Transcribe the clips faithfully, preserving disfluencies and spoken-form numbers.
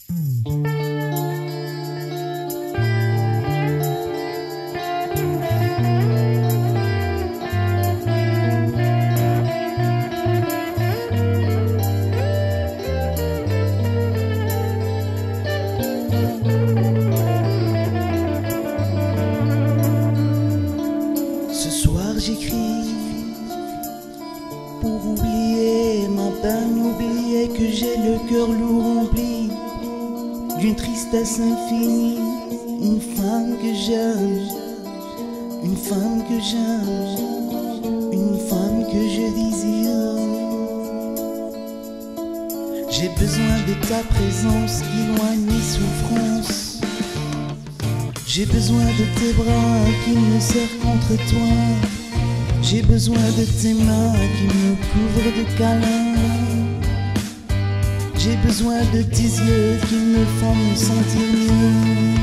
Ce soir j'écris pour oublier ma peine, oublier que j'ai le cœur lourd rempli d'une tristesse infinie. Une femme que j'aime, une femme que j'aime, une femme que je désire. J'ai besoin de ta présence qui éloigne mes souffrances. J'ai besoin de tes bras qui me serrent contre toi. J'ai besoin de tes mains qui me couvrent de câlins. J'ai besoin de tes yeux qui me font me sentir mieux.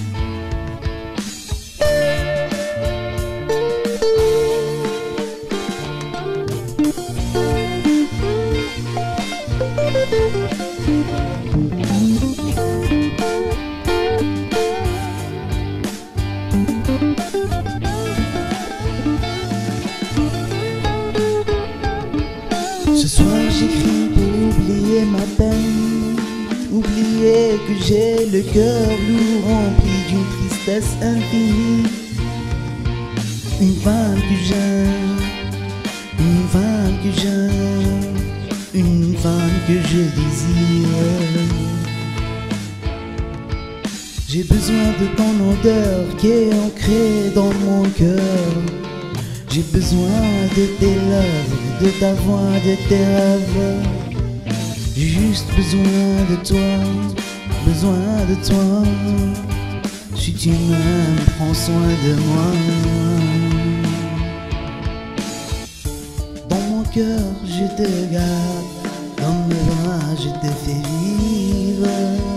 Ce soir j'écris pour oublier ma peine, oublier que j'ai le cœur lourd rempli d'une tristesse infinie. Une femme que j'aime, une femme que j'aime, une femme que je désire. J'ai besoin de ton odeur qui est ancrée dans mon cœur. J'ai besoin de tes lèvres, de ta voix, de tes rêves. J'ai juste besoin de toi, besoin de toi. Si tu m'aimes, prends soin de moi. Dans mon cœur, je te garde, dans mes bras, je te fais vivre.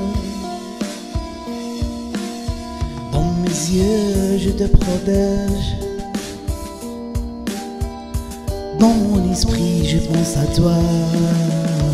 Dans mes yeux, je te protège. Dans mon esprit, je pense à toi.